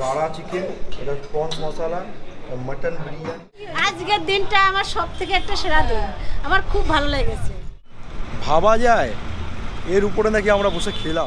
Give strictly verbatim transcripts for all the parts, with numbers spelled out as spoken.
গাড়া চিকেন, এটা প্রনস মশলা, মটন বিরিয়ানি। আজকের দিনটা আমার সবথেকে একটা সেরা দিন, আমার খুব ভালো লেগেছে। ভাবা যায় এর উপরে নাকি আমরা বসে খেলাম।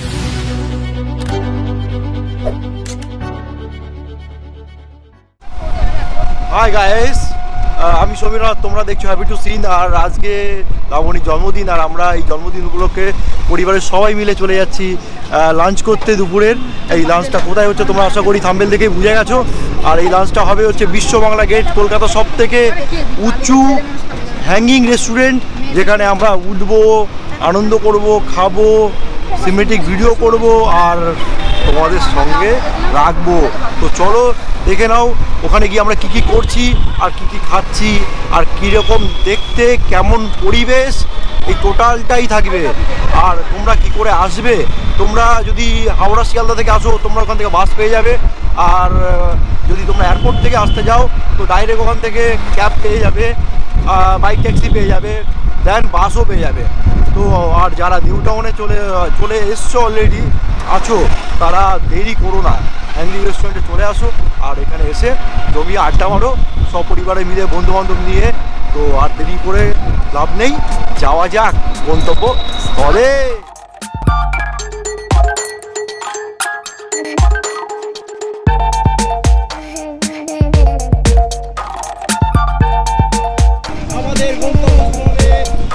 হাই গাইস, আমি সমীরনাথ, তোমরা দেখছো হ্যাপি টু সিন। আর আজকে লাবণীর জন্মদিন, আর আমরা এই জন্মদিন উপলক্ষে পরিবারের সবাই মিলে চলে যাচ্ছি লাঞ্চ করতে দুপুরের। এই লাঞ্চটা কোথায় হচ্ছে তোমরা আশা করি থাম্বনেল দেখেই বুঝে গেছো। আর এই লাঞ্চটা হবে হচ্ছে বিশ্ববাংলা গেট, কলকাতার সব থেকে উঁচু হ্যাঙ্গিং রেস্টুরেন্ট, যেখানে আমরা উঠবো, আনন্দ করব, খাবো, সিনেমেটিক ভিডিও করব আর তোমাদের সঙ্গে রাখবো। তো চলো দেখে নাও ওখানে গিয়ে আমরা কি কি করছি আর কি কি খাচ্ছি আর কীরকম দেখতে, কেমন পরিবেশ, এই টোটালটাই থাকবে। আর তোমরা কি করে আসবে, তোমরা যদি হাওড়া শিয়ালদা থেকে আসো তোমরা ওখান থেকে বাস পেয়ে যাবে। আর যদি তোমরা এয়ারপোর্ট থেকে আসতে যাও তো ডাইরেক্ট ওখান থেকে ক্যাব পেয়ে যাবে, বাইক ট্যাক্সি পেয়ে যাবে, দেন বাসও পেয়ে যাবে। তো আর যারা নিউ টাউনে চলে চলে এসছো অলরেডি আছো, তারা দেরি করো না, হ্যাঙ্গিং রেস্টুরেন্টে চলে আসো আর এখানে এসে জমিয়ে আড্ডা মারো সব পরিবারে মিলে, বন্ধুবান্ধব নিয়ে। তো আর দেরি করে লাভ নেই, যাওয়া যাক গন্তব্য স্থলে। আমাদের গন্তব্যস্থলে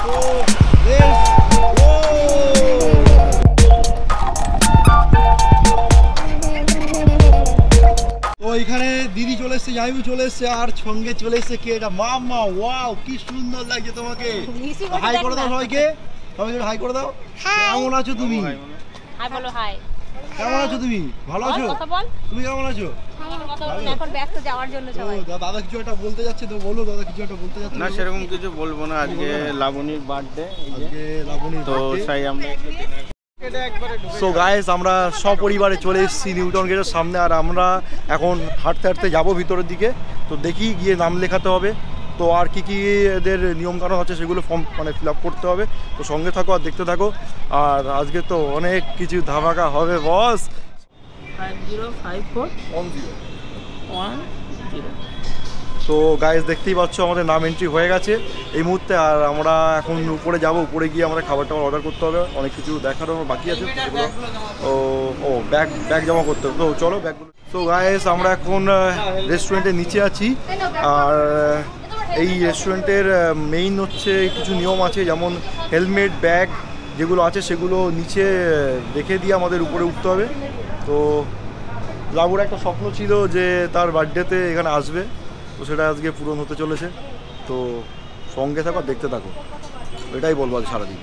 তো এখানে দিদি চলে এসছে, জামাইবু চলে এসছে, আর সঙ্গে চলে এসছে কে, এটা মাম্মা। ওয়াও কি সুন্দর লাগছে তোমাকে। হাই করে দাও সবাইকে, সবাইকে হাই করে দাও। কেমন আছো তুমি? হাই বলো। হাই, কেমন আছো তুমি? ভালো আছো? কথা বল। তুমি কেমন আছো? এখন ব্যস্ত যাওয়ার জন্য সবাই। দাদা কিছু একটা বলতে যাচ্ছে, তো বলো দাদা কিছু একটা বলতে যাচ্ছে। না সেরকম কিছু বলবো না, আজকে লাবণীর বার্থডে, আজকে লাবণীর তো তাই আমরা সো গাইস আমরা সপরিবারে চলে এসেছি নিউ টাউন গেটের সামনে। আর আমরা এখন হাঁটতে হাঁটতে যাবো ভিতরের দিকে। তো দেখি গিয়ে নাম লেখাতে হবে, তো আর কি কি এদের নিয়মকানুন আছে সেগুলো ফর্ম মানে ফিল আপ করতে হবে। তো সঙ্গে থাকো আর দেখতে থাকো। আর আজকে তো অনেক কিছু ধামাকা হবে boss. Five zero five four one zero one zero. তো গাইস দেখতেই পাচ্ছ আমাদের নাম এন্ট্রি হয়ে গেছে এই মুহূর্তে। আর আমরা এখন উপরে যাব, উপরে গিয়ে আমরা খাবার টাবার অর্ডার করতে হবে, অনেক কিছু দেখারও বাকি আছে সেগুলো। ও ও ব্যাগ ব্যাগ জমা করতে হবে, তো চলো ব্যাগগুলো। তো গাইস আমরা এখন রেস্টুরেন্টের নিচে আছি। আর এই রেস্টুরেন্টের মেইন হচ্ছে কিছু নিয়ম আছে, যেমন হেলমেট, ব্যাগ যেগুলো আছে সেগুলো নিচে রেখে দিয়ে আমাদের উপরে উঠতে হবে। তো লাবুর একটা স্বপ্ন ছিল যে তার বার্থডেতে এখানে আসবে, তো সেটা আজকে পূরণ হতে চলেছে। তো সঙ্গে থাকো, দেখতে থাকো, এটাই বলবো আজ সারাদিন।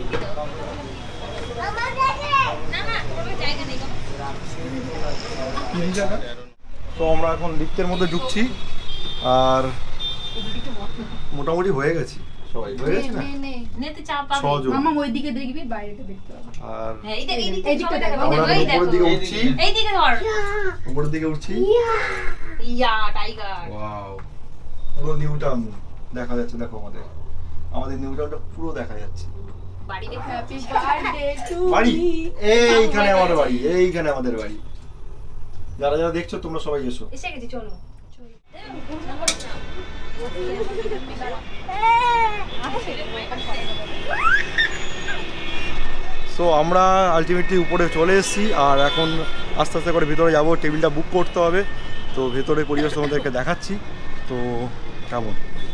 তো আমরা এখন লিফটের মধ্যে ঢুকছি আর মোটামুটি হয়ে গেছি, সবাই হয়ে গেছে না? মামা ওইদিকে দেখবি, বাইরেটা দেখতে হবে। আর আমরা উপরের দিকে উঠছি, এইদিকে ধর, উপরের দিকে উঠছি। ইয়া টাইগার, ওয়াও পুরো নিউ টাউন দেখা যাচ্ছে। দেখো আমাদের আমাদের নিউ টাউনটা পুরো দেখা যাচ্ছে। বাড়ি দেখো, হ্যাপি বার্থডে টু বাড়ি, এইখানে আমাদের বাড়ি, এইখানে আমাদের বাড়ি। যারা যারা দেখছো তোমরা সবাই এসো। এসে গেছি, চলো। সো আমরা আলটিমেটলি উপরে চলে এসেছি আর এখন আস্তে আস্তে করে ভিতরে যাবো, টেবিলটা বুক করতে হবে। তো ভেতরে পরিবেশ তোমাদেরকে দেখাচ্ছি, তো কেমন।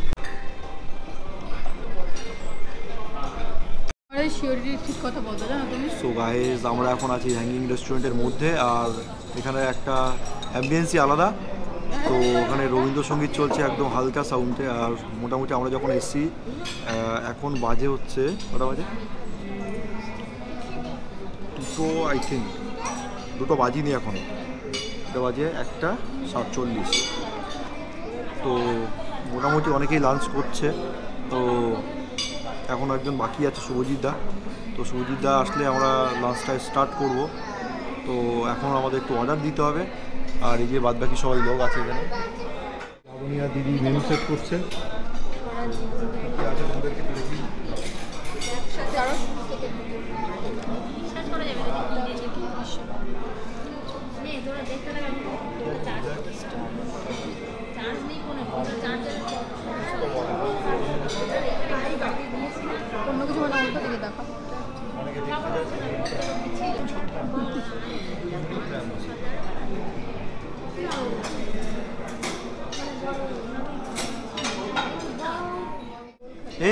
সো গাইস আমরা এখন আছি হ্যাঙ্গিং রেস্টুরেন্টের মধ্যে, আর এখানে একটা অ্যাম্বিয়েন্সই আলাদা। তো ওখানে রবীন্দ্রসঙ্গীত চলছে একদম হালকা সাউন্ডে। আর মোটামুটি আমরা যখন এসেছি এখন বাজে হচ্ছে কটা বাজে, দুটো আই থিঙ্ক, দুটো বাজিনি এখনও, এটা বাজে একটা সাতচল্লিশ। তো মোটামুটি অনেকেই লাঞ্চ করছে। তো এখন একজন বাকি আছে শুভজিৎ দা, তো শুভজিৎ দা আসলে আমরা লাঞ্চটা স্টার্ট করব। তো এখন আমাদের একটু অর্ডার দিতে হবে। আর এই যে বাদ বাকি সবাই লোক আছে এখানে, লাবণী আর দিদি মেনু সেট করছে।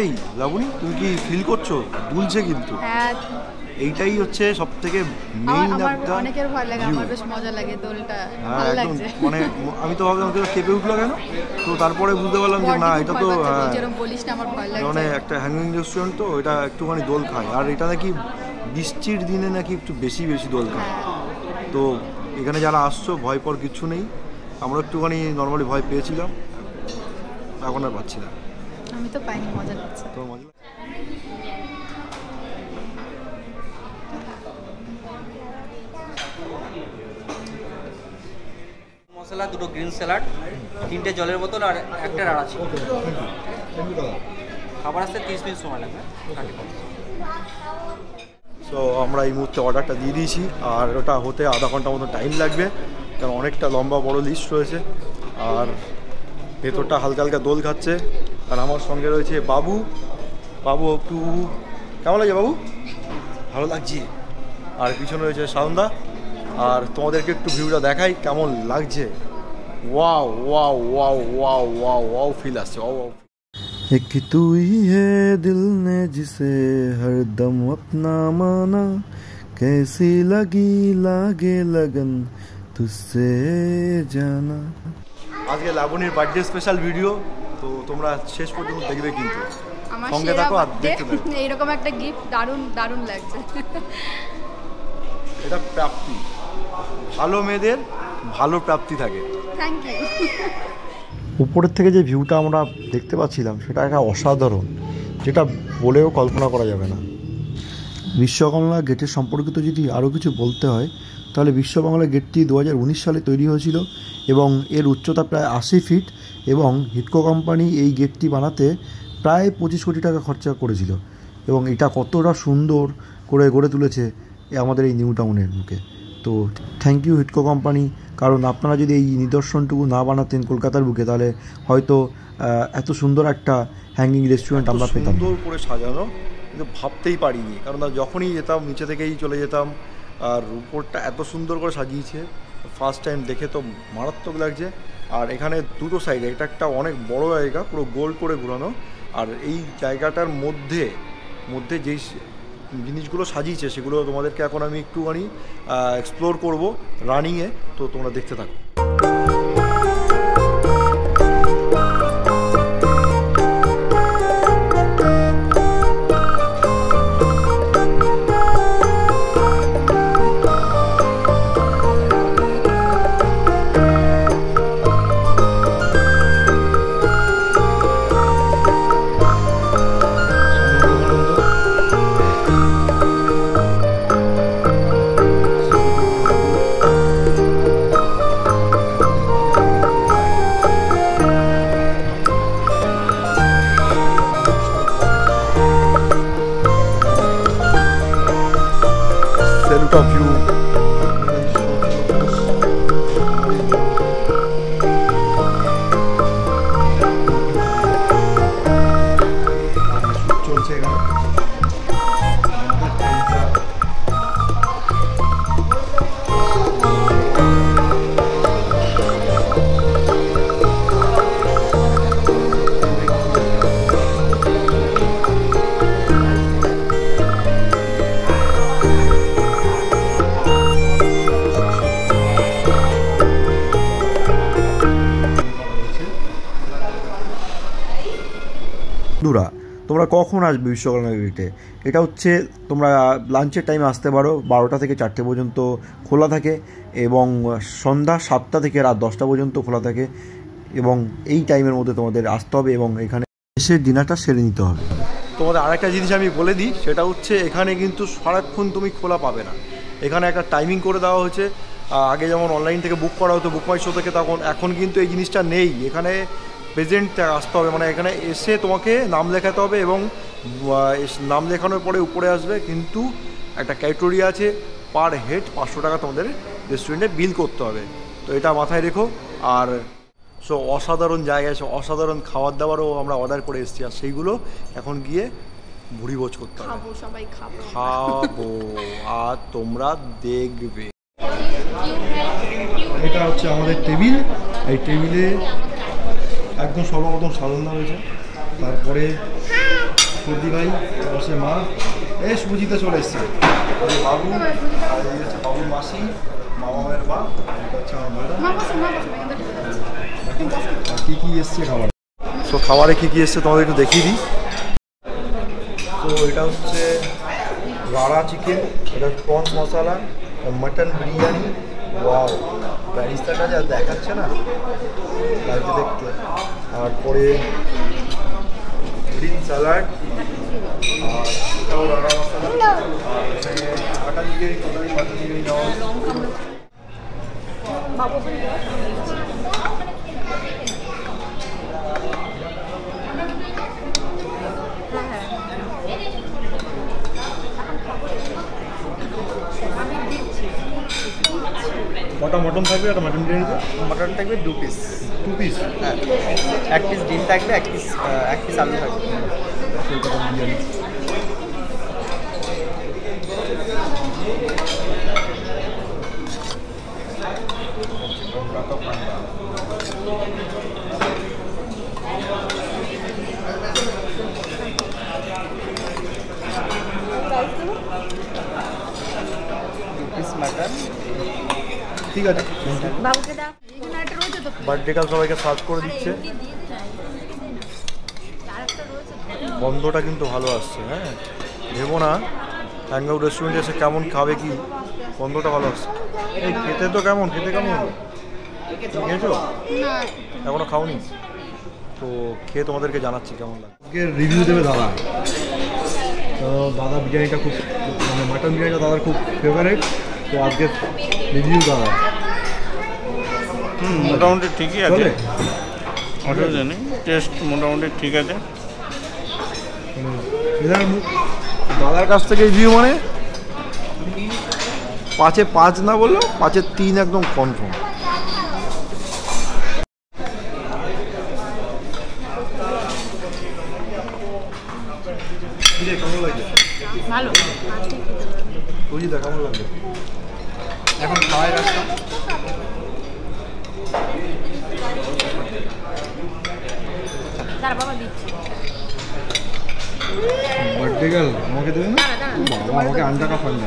এই লাবণী তুমি কি ফিল করছো দুলছে কিন্তু হ্যাঁ এইটাই হচ্ছে সব থেকে মেইন একটা অনেকের ভয় লাগে আমার বেশ মজা লাগে দোলটা হ্যাঁ ভালো একদম লাগছে মানে আমি তো ভাবলাম তো কেঁপে উঠলো কেন তো তারপরে বুঝতে পারলাম যে না এটা তো যেরকম বলিস না আমার ভয় লাগছে মানে একটা হ্যাঙ্গিং রেস্টুরেন্ট তো এটা একটুখানি দোল খায় আর এটা নাকি বৃষ্টির দিনে নাকি একটু বেশি বেশি দোল খায় তো এখানে যারা আসছো ভয় পর কিচ্ছু নেই আমরা একটুখানি নর্মালি ভয় পেয়েছিলাম এখন আর পাচ্ছি না আমি তো পাইনি মজা লাগছে তো মজা মশলা দুটো গ্রিন স্যালাড তিনটে জলের বোতল আর একটা রাড়া ছিল খাবার আসতে তিরিশ মিনিট সময় লাগবে সো আমরা এই মুহূর্তে অর্ডারটা দিয়ে দিয়েছি আর ওটা হতে আধা ঘন্টা মতো টাইম লাগবে কারণ অনেকটা লম্বা বড় লিস্ট রয়েছে আর ভেতরটা হালকা হালকা দোল খাচ্ছে আর আমার সঙ্গে রয়েছে বাবু বাবু একটু কেমন লাগছে বাবু ভালো লাগছে আর পিছনে রয়েছে সাউন্দা আর তোমাদেরকে একটু ভিউটা দেখাই কেমন লাগছে wow wow wow wow wow wow feel আসছে ওয়াও ওয়াও एक तू ही है दिल ने जिसे हर दम अपना माना कैसी लगी लागे लगन तुझसे जाना আজকে লাবণীর বার্থডে স্পেশাল ভিডিও তো তোমরা শেষ পর্যন্ত দেখবে কিন্তু আমার সঙ্গে থাকো আর দেখতে থাকো এইরকম একটা গিফট দারুণ দারুণ লাগছে এটা প্রাপ্তি ভালো মেয়েদের ভালো প্রাপ্তি থাকে থ্যাংক ইউ উপরের থেকে যে ভিউটা আমরা দেখতে পাচ্ছিলাম সেটা একটা অসাধারণ যেটা বলেও কল্পনা করা যাবে না বিশ্ববাংলা গেটের সম্পর্কিত যদি আরও কিছু বলতে হয় তাহলে বিশ্ববাংলা গেটটি দু হাজার উনিশ সালে তৈরি হয়েছিল এবং এর উচ্চতা প্রায় আশি ফিট এবং হিটকো কোম্পানি এই গেটটি বানাতে প্রায় পঁচিশ কোটি টাকা খরচা করেছিল এবং এটা কতটা সুন্দর করে গড়ে তুলেছে আমাদের এই নিউ টাউনের বুকে তো থ্যাংক ইউ হিটকো কোম্পানি কারণ আপনারা যদি এই নিদর্শনটুকু না বানাতেন কলকাতার বুকে তাহলে হয়তো এত সুন্দর একটা হ্যাঙ্গিং রেস্টুরেন্ট আমরা পেতাম সুন্দর করে সাজানো কিন্তু ভাবতেই পারিনি কারণ যখনই যেতাম নিচে থেকেই চলে যেতাম আর উপরটা এত সুন্দর করে সাজিয়েছে ফার্স্ট টাইম দেখে তো মারাত্মক লাগছে আর এখানে দুটো সাইডে এটা একটা অনেক বড় জায়গা পুরো গোল করে ঘুরানো আর এই জায়গাটার মধ্যে মধ্যে যেই জিনিসগুলো সাজিয়েছে সেগুলো তোমাদেরকে এখন আমি একটুখানি এক্সপ্লোর করবো রানিংয়ে তো তোমরা দেখতে থাকো of you চলছে বন্ধুরা তোমরা কখন আসবে বিশ্ববাংলা গেটে এটা হচ্ছে তোমরা লাঞ্চের টাইমে আসতে পারো বারোটা থেকে চারটে পর্যন্ত খোলা থাকে এবং সন্ধ্যা সাতটা থেকে রাত দশটা পর্যন্ত খোলা থাকে এবং এই টাইমের মধ্যে তোমাদের আসতে হবে এবং এখানে এসে ডিনারটা সেরে নিতে হবে তোমাদের আরেকটা জিনিস আমি বলে দিই সেটা হচ্ছে এখানে কিন্তু সারাক্ষণ তুমি খোলা পাবে না এখানে একটা টাইমিং করে দেওয়া হয়েছে আগে যেমন অনলাইন থেকে বুক করা হতো বুক মাই শো থেকে তখন এখন কিন্তু এই জিনিসটা নেই এখানে প্রেজেন্ট আসতে হবে মানে এখানে এসে তোমাকে নাম লেখাতে হবে এবং নাম লেখানোর পরে উপরে আসবে কিন্তু একটা ক্যাটেগরি আছে পার হেড পাঁচশো টাকা তোমাদের রেস্টুরেন্টে বিল করতে হবে তো এটা মাথায় রেখো আর সো অসাধারণ জায়গায় সো অসাধারণ খাবার দাবারও আমরা অর্ডার করে এসেছি আর সেইগুলো এখন গিয়ে ভুড়ি ভোজ করতে হবে খাবো সবাই খাবো খাবো আর তোমরা দেখবে এটা হচ্ছে আমাদের টেবিল এই টেবিলে একদম সর্বপ্রথম সাজানো হয়েছে তারপরে সর্দি ভাই, পাশে মা, এই সুজিতে চলে এসছে বাবু, আর এই হচ্ছে বাবুর মাসি, মামা মায়ের মা, এটা হচ্ছে আমার ম্যাডাম। আর কী কী এসছে খাবার, তো খাবারে কী কী এসছে তোমাদের একটু দেখিয়ে দিই। তো এটা হচ্ছে রাড়া চিকেন, এটা prawns masala, mutton biryani, wow ব্যারিস্তাটা যা দেখাচ্ছে না লাগছে দেখতে। তারপরে গ্রিন স্যালাড, আর এটাও রাড়া মশলা, আর এখানে আটা চিকেন, মাটন চিকেন নেওয়া। কটা মটন থাকবে একটা মাটন বিরিয়ানিতে? মটন থাকবে দু পিস, টু পিস, হ্যাঁ এক পিস ডিম থাকবে, এক পিস এক পিস আলু থাকবে। কলকাতা বিরিয়ানি। দু পিস মাটন, ঠিক আছে, বার্থডে কাল সবাইকে সার্ভ করে দিচ্ছে। গন্ধটা কিন্তু ভালো আসছে, হ্যাঁ ভেবো না হ্যাঙ্গাউট রেস্টুরেন্টে এসে কেমন খাবে কি, গন্ধটা ভালো আসছে। এই খেতে তো কেমন, খেতে কেমন তুমি খেয়েছো? এখনো খাওনি? তো খেয়ে তোমাদেরকে জানাচ্ছি কেমন লাগে। আজকে রিভিউ দেবে দাদা। তো দাদা বিরিয়ানিটা খুব মানে মাটন বিরিয়ানিটা দাদার খুব ফেভারিট, তো আজকে রিভিউ দাদা। হুম মোটামুটি ঠিকই আছে, চলে? অসুবিধা নেই, টেস্ট মোটামুটি ঠিক আছে। দাদার কাছ থেকে রিভিউ মানে পাঁচে পাঁচ না বললো, পাঁচে তিন একদম কনফার্ম। কেমন লাগে? ভালো। সুজিদা কেমন লাগে? এখন খাওয়াই রাখলাম। তার বাবা দিচ্ছে। বার্থডে গার্ল আমাকে দেবে না? বাবা আমাকে আন্ডাকা ফান্ডা।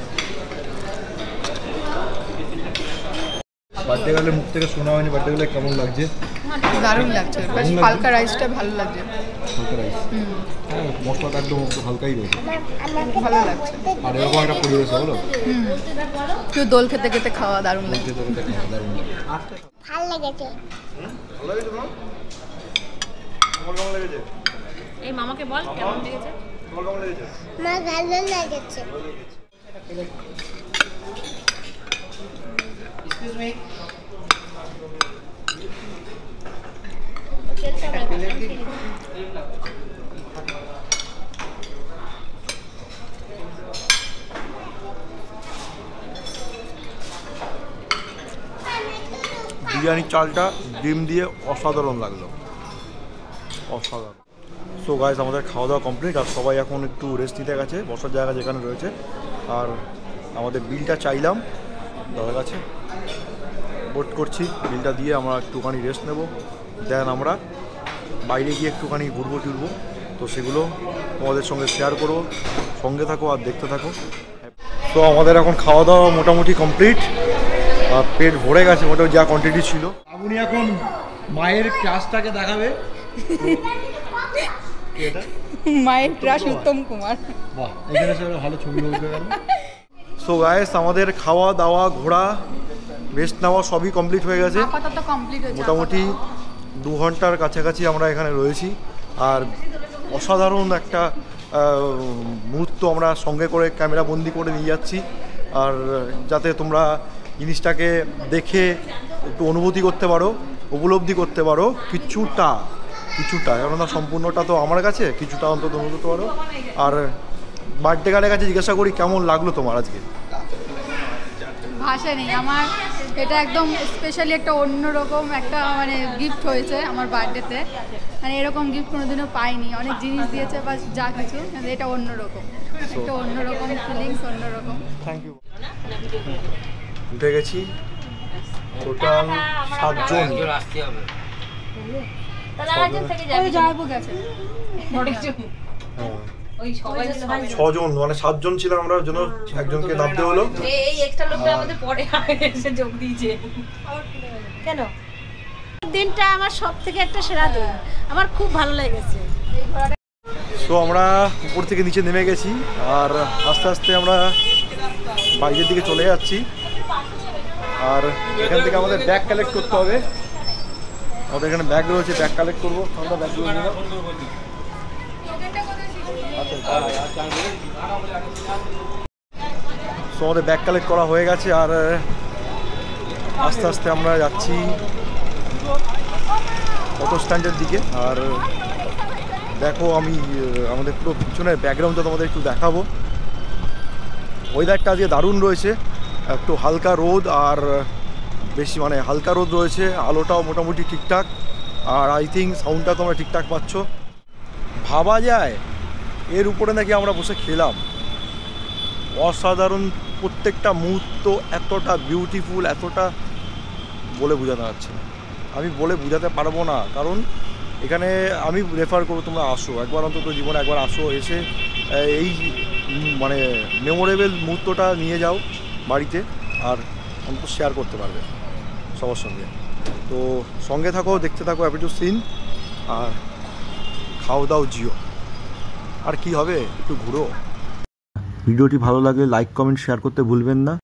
বার্থডে গার্লের মুখ থেকে শোনা হয়নি বার্থডে গার্লে কেমন লাগছে? দারুণ লাগছে, বেশ হালকা রাইসটা ভালো লাগছে, হালকা রাইস, হ্যাঁ মশলাটা একদম একটু হালকাই রয়েছে, ভালো লাগছে। আর এরকম একটা পরিবেশ হলো হুম, একটু দোল খেতে খেতে খাওয়া দারুণ লাগছে। খেতে খেতে খাওয়া দারুণ লাগে। ভালো লেগেছে। ভালো লাগছে তোমার? তোমার কেমন লেগেছে? এই মামাকে বল কেমন লেগেছে? তোমার কেমন লেগেছে? মা ভালো লেগেছে। বিরিয়ানির চালটা ডিম দিয়ে অসাধারণ লাগলো, অসাধারণ। সো গাইস আমাদের খাওয়া দাওয়া কমপ্লিট, আর সবাই এখন একটু রেস্ট নিতে গেছে বসার জায়গা যেখানে রয়েছে। আর আমাদের বিলটা চাইলাম দাদার কাছে, বোট করছি, বিলটা দিয়ে আমরা একটুখানি রেস্ট নেব, দেন আমরা বাইরে গিয়ে একটুখানি ঘুরবো টুরবো, তো সেগুলো তোমাদের সঙ্গে শেয়ার করবো। সঙ্গে থাকো আর দেখতে থাকো। তো আমাদের এখন খাওয়া দাওয়া মোটামুটি কমপ্লিট, আর পেট ভরে গেছে মোটামুটি যা কোয়ান্টিটি ছিল। আপনি এখন মায়ের ক্লাসটাকে দেখাবে। মায়ের ক্রাশ উত্তম কুমার। বাহ, এখানে সে ভালো ছবি উঠে গেল। সো গাইস আমাদের খাওয়া দাওয়া ঘোরা রেস্ট নেওয়া সবই কমপ্লিট হয়ে গেছে, আপাতত কমপ্লিট হয়েছে। মোটামুটি দু ঘন্টার কাছাকাছি আমরা এখানে রয়েছি। আর অসাধারণ একটা মুহূর্ত আমরা সঙ্গে করে ক্যামেরা বন্দি করে নিয়ে যাচ্ছি, আর যাতে তোমরা জিনিসটাকে দেখে একটু অনুভূতি করতে পারো, উপলব্ধি করতে পারো কিছুটা কিছুটা কেননা সম্পূর্ণটা তো আমার কাছে, কিছুটা অন্তত অনুভূতি করতে পারো। আর বার্থডে গার্লের কাছে জিজ্ঞাসা করি কেমন লাগলো তোমার আজকে? ভাষা নেই আমার, এটা একদম স্পেশালি একটা অন্যরকম একটা মানে গিফট হয়েছে আমার বার্থডেতে। মানে এরকম গিফট কোনোদিনও পাইনি, অনেক জিনিস দিয়েছে বা যা কিছু, এটা অন্যরকম, একটা অন্যরকম ফিলিংস, অন্যরকম। Thank you. উঠে গেছি, টোটাল সাতজন। ওই সবাই মিলে হবে না। ছজন মানে সাতজন ছিলাম আমরা, ওর জন্য একজনকে নামতে হলো। এই এই এক্সট্রা লোকটা আমাদের পরে এসে যোগ দিয়েছে। কেন? দিনটা আমার সব থেকে একটা সেরা দিন, আমার খুব ভালো লেগেছে। সো আমরা উপর থেকে নিচে নেমে গেছি আর আস্তে আস্তে আমরা বাইরের দিকে চলে যাচ্ছি। আর এখান থেকে আমাদের ব্যাগ কালেক্ট করতে হবে। আমাদের এখানে ব্যাগ রয়েছে, ব্যাগ কালেক্ট করবো। আমরা ব্যাগগুলো নিয়ে নাও। সো আমাদের ব্যাগ কালেক্ট করা হয়ে গেছে আর আস্তে আস্তে আমরা যাচ্ছি অটো স্ট্যান্ডের দিকে। আর দেখো আমি আমাদের পুরো পিছনের ব্যাকগ্রাউন্ডটা তোমাদের একটু দেখাবো। ওয়েদারটা আজকে দারুণ রয়েছে, একটু হালকা রোদ আর বেশি মানে হালকা রোদ রয়েছে, আলোটাও মোটামুটি ঠিকঠাক। আর আই থিঙ্ক সাউন্ডটা তোমরা ঠিকঠাক পাচ্ছ। ভাবা যায় এর উপরে নাকি আমরা বসে খেলাম। অসাধারণ প্রত্যেকটা মুহূর্ত, এতটা বিউটিফুল, এতটা বলে বোঝানো যাচ্ছে না। আমি বলে বোঝাতে পারবো না, কারণ এখানে আমি রেফার করবো তোমরা আসো একবার, অন্তত জীবনে একবার আসো, এসে এই মানে মেমোরেবল মুহূর্তটা নিয়ে যাও বাড়িতে আর অন্তত শেয়ার করতে পারবে সবার সঙ্গে। তো সঙ্গে থাকো, দেখতে থাকো হ্যাপি টু সিন, আর খাও দাও জিও। আর কি হবে, একটু ঘুরো। ভিডিওটি ভালো লাগলে লাইক কমেন্ট শেয়ার করতে ভুলবেন না।